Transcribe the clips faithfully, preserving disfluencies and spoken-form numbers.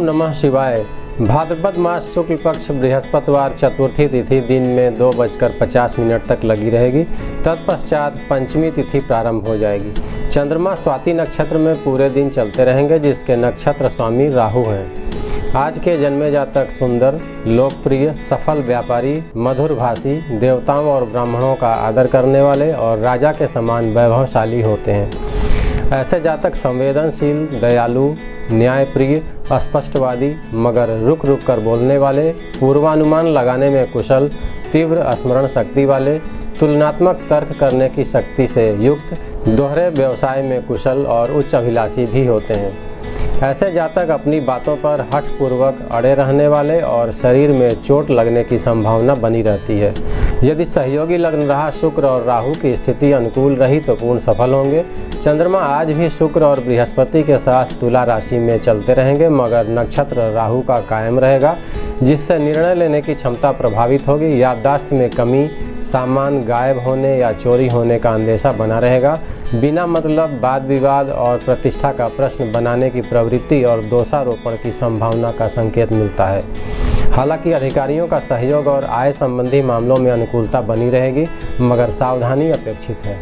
नमः शिवाय। भाद्रपद मास शुक्ल पक्ष बृहस्पतिवार चतुर्थी तिथि दिन में दो बजकर पचास मिनट तक लगी रहेगी। तत्पश्चात पंचमी तिथि प्रारंभ हो जाएगी। चंद्रमा स्वाति नक्षत्र में पूरे दिन चलते रहेंगे, जिसके नक्षत्र स्वामी राहु हैं। आज के जन्मे जातक सुंदर, लोकप्रिय, सफल व्यापारी, मधुरभाषी, देवताओं और ब्राह्मणों का आदर करने वाले और राजा के समान वैभवशाली होते हैं। ऐसे जातक संवेदनशील, दयालु, न्यायप्रिय, स्पष्टवादी, मगर रुक रुक कर बोलने वाले, पूर्वानुमान लगाने में कुशल, तीव्र स्मरण शक्ति वाले, तुलनात्मक तर्क करने की शक्ति से युक्त, दोहरे व्यवसाय में कुशल और उच्च अभिलाषी भी होते हैं। ऐसे जातक अपनी बातों पर हठपूर्वक अड़े रहने वाले और शरीर में चोट लगने की संभावना बनी रहती है। यदि सहयोगी लग रहा शुक्र और राहु की स्थिति अनुकूल रही तो पूर्ण सफल होंगे। चंद्रमा आज भी शुक्र और बृहस्पति के साथ तुला राशि में चलते रहेंगे, मगर नक्षत्र राहु का कायम रहेगा, जिससे निर्णय लेने की क्षमता प्रभावित होगी। याददाश्त में कमी, सामान गायब होने या चोरी होने का अंदेशा बना रहेगा। बिना मतलब वाद विवाद और प्रतिष्ठा का प्रश्न बनाने की प्रवृत्ति और दोषारोपण की संभावना का संकेत मिलता है। हालांकि अधिकारियों का सहयोग और आय संबंधी मामलों में अनुकूलता बनी रहेगी, मगर सावधानी अपेक्षित है।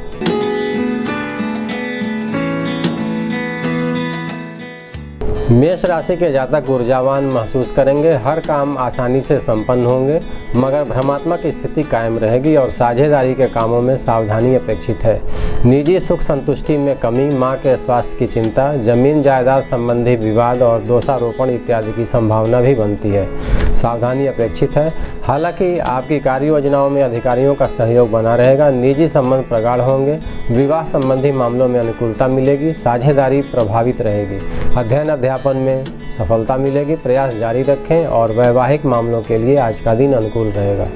मेष राशि के जातक ऊर्जावान महसूस करेंगे। हर काम आसानी से संपन्न होंगे, मगर भ्रमात्मक स्थिति कायम रहेगी और साझेदारी के कामों में सावधानी अपेक्षित है। निजी सुख संतुष्टि में कमी, मां के स्वास्थ्य की चिंता, जमीन जायदाद संबंधी विवाद और दोषारोपण इत्यादि की संभावना भी बनती है। सावधानी अपेक्षित है। हालांकि आपकी कार्य योजनाओं में अधिकारियों का सहयोग बना रहेगा। निजी संबंध प्रगाढ़ होंगे। विवाह संबंधी मामलों में अनुकूलता मिलेगी। साझेदारी प्रभावित रहेगी। अध्ययन अध्यापन में सफलता मिलेगी। प्रयास जारी रखें और वैवाहिक मामलों के लिए आज का दिन अनुकूल रहेगा।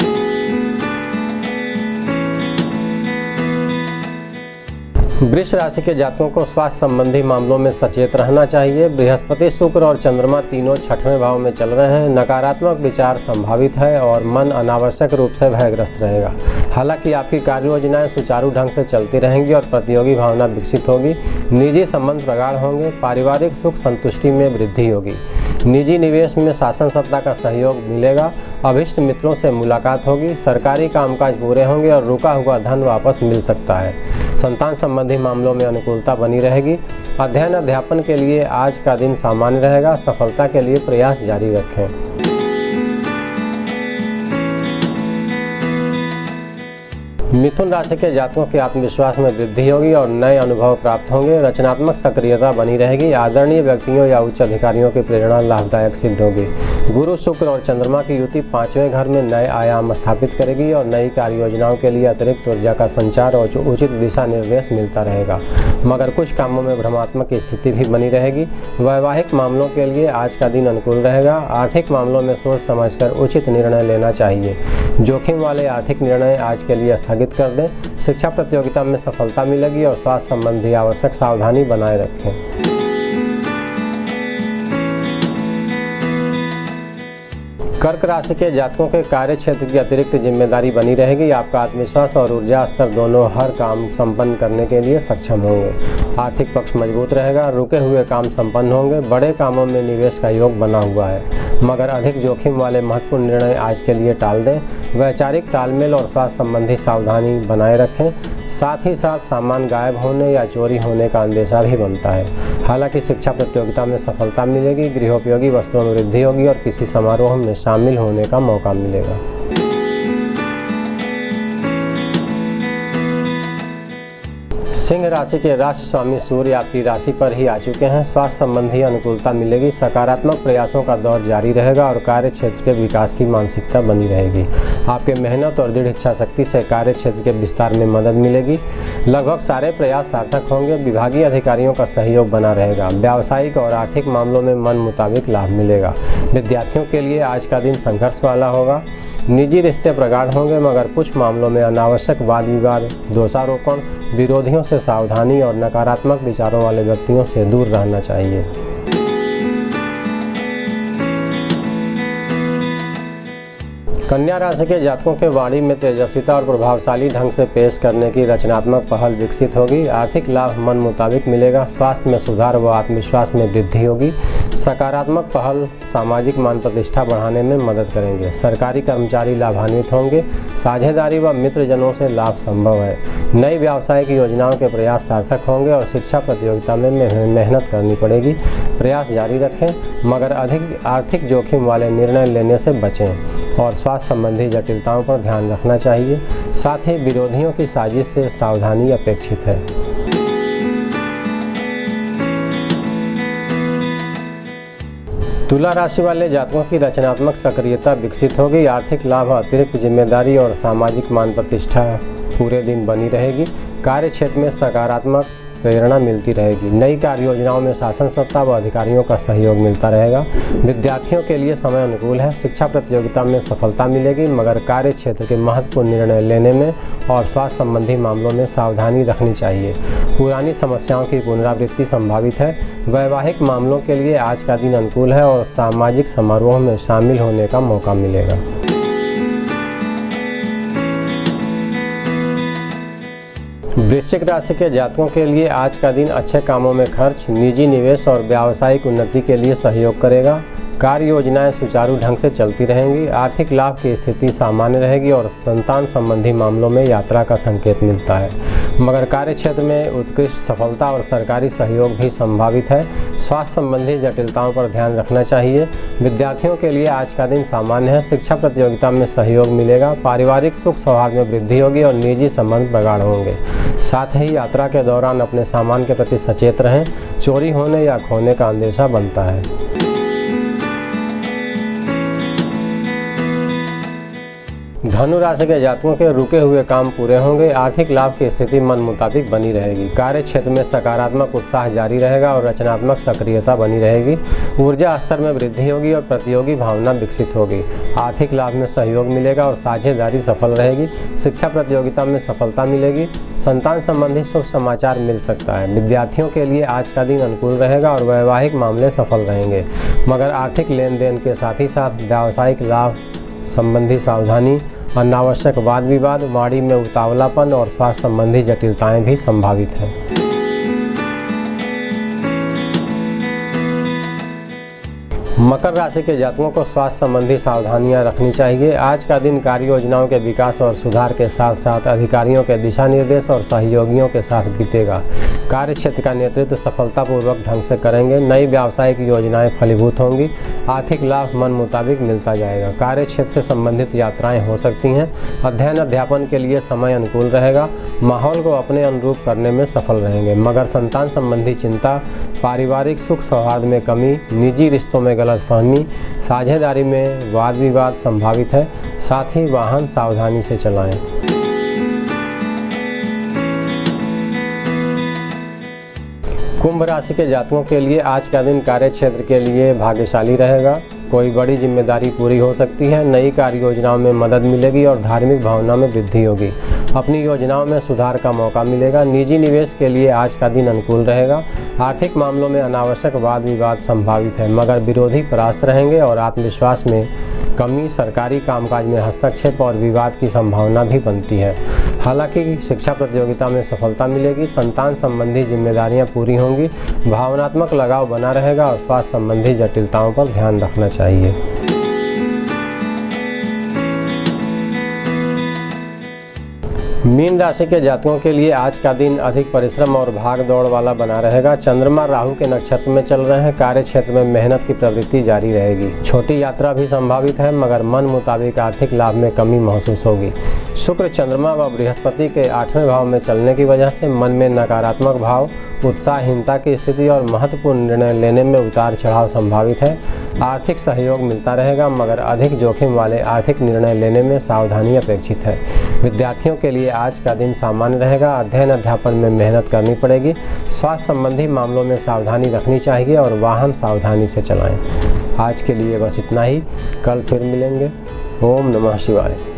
वृष राशि के जातकों को स्वास्थ्य संबंधी मामलों में सचेत रहना चाहिए। बृहस्पति, शुक्र और चंद्रमा तीनों छठवें भाव में चल रहे हैं। नकारात्मक विचार संभावित है और मन अनावश्यक रूप से भयग्रस्त रहेगा। हालांकि आपकी कार्य योजनाएं सुचारू ढंग से चलती रहेंगी और प्रतियोगी भावना विकसित होगी। निजी संबंध प्रगाढ़ होंगे। पारिवारिक सुख संतुष्टि में वृद्धि होगी। निजी निवेश में शासन सत्ता का सहयोग मिलेगा। अभिष्ट मित्रों से मुलाकात होगी। सरकारी कामकाज पूरे होंगे और रुका हुआ धन वापस मिल सकता है। संतान संबंधी मामलों में अनुकूलता बनी रहेगी। अध्ययन अध्यापन के लिए आज का दिन सामान्य रहेगा। सफलता के लिए प्रयास जारी रखें। मिथुन राशि के जातकों के आत्मविश्वास में वृद्धि होगी और नए अनुभव प्राप्त होंगे। रचनात्मक सक्रियता बनी रहेगी। आदरणीय व्यक्तियों या उच्च अधिकारियों की प्रेरणा लाभदायक सिद्ध होगी। गुरु, शुक्र और चंद्रमा की युति पांचवें घर में नए आयाम स्थापित करेगी और नई कार्य योजनाओं के लिए अतिरिक्त ऊर्जा का संचार और उचित दिशा निर्देश मिलता रहेगा, मगर कुछ कामों में भ्रमात्मक स्थिति भी बनी रहेगी। वैवाहिक मामलों के लिए आज का दिन अनुकूल रहेगा। आर्थिक मामलों में सोच समझकर उचित निर्णय लेना चाहिए। जोखिम वाले आर्थिक निर्णय आज के लिए स्थगित कर दें। शिक्षा प्रतियोगिता में सफलता मिलेगी और स्वास्थ्य संबंधी आवश्यक सावधानी बनाए रखें। कर्क राशि के जातकों के कार्य क्षेत्र की अतिरिक्त जिम्मेदारी बनी रहेगी। आपका आत्मविश्वास और ऊर्जा स्तर दोनों हर काम संपन्न करने के लिए सक्षम होंगे। आर्थिक पक्ष मजबूत रहेगा। रुके हुए काम संपन्न होंगे। बड़े कामों में निवेश का योग बना हुआ है, मगर अधिक जोखिम वाले महत्वपूर्ण निर्णय आज के लिए टाल दें। वैचारिक तालमेल और स्वास्थ्य संबंधी सावधानी बनाए रखें। साथ ही साथ सामान गायब होने या चोरी होने का अंदेशा भी बनता है। हालांकि शिक्षा प्रतियोगिता में सफलता मिलेगी। गृहोपयोगी वस्तुओं में वृद्धि होगी और किसी समारोह में शामिल होने का मौका मिलेगा। सिंह राशि के राशि स्वामी सूर्य आपकी राशि पर ही आ चुके हैं। स्वास्थ्य संबंधी अनुकूलता मिलेगी। सकारात्मक प्रयासों का दौर जारी रहेगा और कार्य क्षेत्र के विकास की मानसिकता बनी रहेगी। आपके मेहनत और दृढ़ इच्छा शक्ति से कार्य क्षेत्र के विस्तार में मदद मिलेगी। लगभग सारे प्रयास सार्थक होंगे। विभागीय अधिकारियों का सहयोग बना रहेगा। व्यावसायिक और आर्थिक मामलों में मन मुताबिक लाभ मिलेगा। विद्यार्थियों के लिए आज का दिन संघर्ष वाला होगा। निजी रिश्ते प्रगाढ़ होंगे, मगर कुछ मामलों में अनावश्यक वाद विवाद, दोषारोपण, विरोधियों से सावधानी और नकारात्मक विचारों वाले व्यक्तियों से दूर रहना चाहिए। कन्या राशि के जातकों के वाणी में तेजस्विता और प्रभावशाली ढंग से पेश करने की रचनात्मक पहल विकसित होगी। आर्थिक लाभ मन मुताबिक मिलेगा। स्वास्थ्य में सुधार व आत्मविश्वास में वृद्धि होगी। सकारात्मक पहल सामाजिक मान प्रतिष्ठा बढ़ाने में मदद करेंगे। सरकारी कर्मचारी लाभान्वित होंगे। साझेदारी व मित्रजनों से लाभ संभव है। नई व्यावसायिक योजनाओं के प्रयास सार्थक होंगे और शिक्षा प्रतियोगिता में मेहनत करनी पड़ेगी। प्रयास जारी रखें, मगर अधिक आर्थिक जोखिम वाले निर्णय लेने से बचें और स्वास्थ्य संबंधी जटिलताओं पर ध्यान रखना चाहिए। साथ ही विरोधियों की साजिश से सावधानी अपेक्षित है। तुला राशि वाले जातकों की रचनात्मक सक्रियता विकसित होगी। आर्थिक लाभ, अतिरिक्त जिम्मेदारी और सामाजिक मान प्रतिष्ठा पूरे दिन बनी रहेगी। कार्य क्षेत्र में सकारात्मक प्रेरणा मिलती रहेगी। नई कार्य योजनाओं में शासन सत्ता व अधिकारियों का सहयोग मिलता रहेगा। विद्यार्थियों के लिए समय अनुकूल है। शिक्षा प्रतियोगिता में सफलता मिलेगी, मगर कार्य क्षेत्र के महत्वपूर्ण निर्णय लेने में और स्वास्थ्य संबंधी मामलों में सावधानी रखनी चाहिए। पुरानी समस्याओं की पुनरावृत्ति संभावित है। वैवाहिक मामलों के लिए आज का दिन अनुकूल है और सामाजिक समारोह में शामिल होने का मौका मिलेगा। वृश्चिक राशि के जातकों के लिए आज का दिन अच्छे कामों में खर्च, निजी निवेश और व्यावसायिक उन्नति के लिए सहयोग करेगा। कार्य योजनाएं सुचारू ढंग से चलती रहेंगी। आर्थिक लाभ की स्थिति सामान्य रहेगी और संतान संबंधी मामलों में यात्रा का संकेत मिलता है, मगर कार्य क्षेत्र में उत्कृष्ट सफलता और सरकारी सहयोग भी संभावित है। स्वास्थ्य संबंधी जटिलताओं पर ध्यान रखना चाहिए। विद्यार्थियों के लिए आज का दिन सामान्य है। शिक्षा प्रतियोगिता में सहयोग मिलेगा। पारिवारिक सुख सौहार्द में वृद्धि होगी और निजी संबंध प्रगाढ़ होंगे। साथ ही यात्रा के दौरान अपने सामान के प्रति सचेत रहें। चोरी होने या खोने का अंदेशा बनता है। धनु राशि के जातकों के रुके हुए काम पूरे होंगे। आर्थिक लाभ की स्थिति मन मुताबिक बनी रहेगी। कार्य क्षेत्र में सकारात्मक उत्साह जारी रहेगा और रचनात्मक सक्रियता बनी रहेगी। ऊर्जा स्तर में वृद्धि होगी और प्रतियोगी भावना विकसित होगी। आर्थिक लाभ में सहयोग मिलेगा और साझेदारी सफल रहेगी। शिक्षा प्रतियोगिता में सफलता मिलेगी। संतान संबंधी शुभ समाचार मिल सकता है। विद्यार्थियों के लिए आज का दिन अनुकूल रहेगा और वैवाहिक मामले सफल रहेंगे, मगर आर्थिक लेन देन के साथ ही साथ व्यावसायिक लाभ संबंधी सावधानी, अनावश्यक वाद विवाद, वाणी में उतावलापन और स्वास्थ्य संबंधी जटिलताएं भी संभावित हैं। मकर राशि के जातकों को स्वास्थ्य संबंधी सावधानियां रखनी चाहिए। आज का दिन कार्य योजनाओं के विकास और सुधार के साथ साथ अधिकारियों के दिशा निर्देश और सहयोगियों के साथ बीतेगा। कार्य क्षेत्र का नेतृत्व सफलतापूर्वक ढंग से करेंगे। नई व्यावसायिक योजनाएं फलीभूत होंगी। आर्थिक लाभ मन मुताबिक मिलता जाएगा। कार्य क्षेत्र से संबंधित यात्राएं हो सकती हैं। अध्ययन अध्यापन के लिए समय अनुकूल रहेगा। माहौल को अपने अनुरूप करने में सफल रहेंगे, मगर संतान संबंधी चिंता, पारिवारिक सुख सौहार्द में कमी, निजी रिश्तों में गलतफहमी, साझेदारी में वाद विवाद संभावित है। साथ ही वाहन सावधानी से चलाएं। कुंभ राशि के जातकों के लिए आज का दिन कार्य क्षेत्र के लिए भाग्यशाली रहेगा। कोई बड़ी जिम्मेदारी पूरी हो सकती है। नई कार्य योजनाओं में मदद मिलेगी और धार्मिक भावना में वृद्धि होगी। अपनी योजनाओं में सुधार का मौका मिलेगा। निजी निवेश के लिए आज का दिन अनुकूल रहेगा। आर्थिक मामलों में अनावश्यक वाद विवाद संभावित है, मगर विरोधी परास्त रहेंगे और आत्मविश्वास में कमी, सरकारी कामकाज में हस्तक्षेप और विवाद की संभावना भी बनती है। हालांकि शिक्षा प्रतियोगिता में सफलता मिलेगी। संतान संबंधी जिम्मेदारियां पूरी होंगी। भावनात्मक लगाव बना रहेगा और स्वास्थ्य संबंधी जटिलताओं पर ध्यान रखना चाहिए। मीन राशि के जातकों के लिए आज का दिन अधिक परिश्रम और भाग दौड़ वाला बना रहेगा। चंद्रमा राहु के नक्षत्र में चल रहे हैं। कार्य क्षेत्र में मेहनत की प्रवृत्ति जारी रहेगी। छोटी यात्रा भी संभावित है, मगर मन मुताबिक आर्थिक लाभ में कमी महसूस होगी। शुक्र, चंद्रमा व बृहस्पति के आठवें भाव में चलने की वजह से मन में नकारात्मक भाव, उत्साहहीनता की स्थिति और महत्वपूर्ण निर्णय लेने में उतार चढ़ाव संभावित है। आर्थिक सहयोग मिलता रहेगा, मगर अधिक जोखिम वाले आर्थिक निर्णय लेने में सावधानी अपेक्षित है। विद्यार्थियों के लिए आज का दिन सामान्य रहेगा। अध्ययन अध्यापन में मेहनत करनी पड़ेगी। स्वास्थ्य संबंधी मामलों में सावधानी रखनी चाहिए और वाहन सावधानी से चलाएं। आज के लिए बस इतना ही। कल फिर मिलेंगे। ओम नमः शिवाय।